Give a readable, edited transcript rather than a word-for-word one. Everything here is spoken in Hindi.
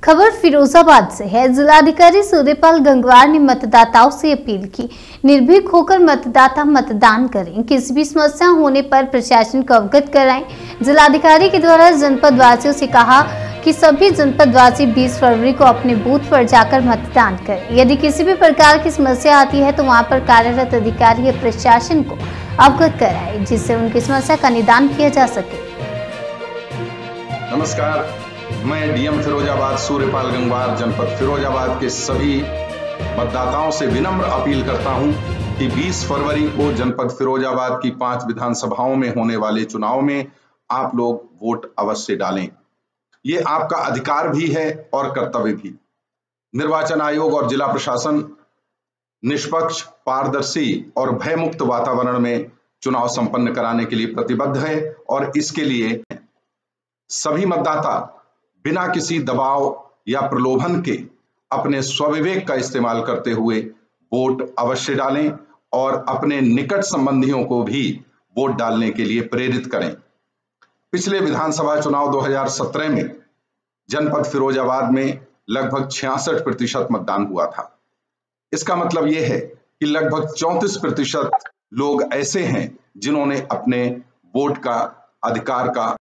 खबर फिरोजाबाद से है। जिलाधिकारी सूर्यपाल गंगवार ने मतदाताओं से अपील की, निर्भीक होकर मतदान करें। किसी भी समस्या होने पर प्रशासन को अवगत कराएं। जिलाधिकारी के द्वारा जनपद वासियों से कहा कि सभी जनपद वासी 20 फरवरी को अपने बूथ पर जाकर मतदान करें। यदि किसी भी प्रकार की समस्या आती है तो वहां पर कार्यरत अधिकारी या प्रशासन को अवगत कराएं, जिससे उनकी समस्या का निदान किया जा सके। नमस्कार, मैं डीएम फिरोजाबाद सूर्यपाल गंगवार जनपद फिरोजाबाद के सभी मतदाताओं से विनम्र अपील करता हूं कि 20 फरवरी को जनपद फिरोजाबाद की 5 विधानसभाओं में होने वाले चुनाव में आप लोग वोट अवश्य डालें। ये आपका अधिकार भी है और कर्तव्य भी। निर्वाचन आयोग और जिला प्रशासन निष्पक्ष, पारदर्शी और भयमुक्त वातावरण में चुनाव संपन्न कराने के लिए प्रतिबद्ध है और इसके लिए सभी मतदाता बिना किसी दबाव या प्रलोभन के अपने स्वविवेक का इस्तेमाल करते हुए वोट अवश्य डालें और अपने निकट संबंधियों को भी वोट डालने के लिए प्रेरित करें। पिछले विधानसभा चुनाव 2017 में जनपद फिरोजाबाद में लगभग 66% मतदान हुआ था। इसका मतलब यह है कि लगभग 34% लोग ऐसे हैं जिन्होंने अपने वोट का अधिकार का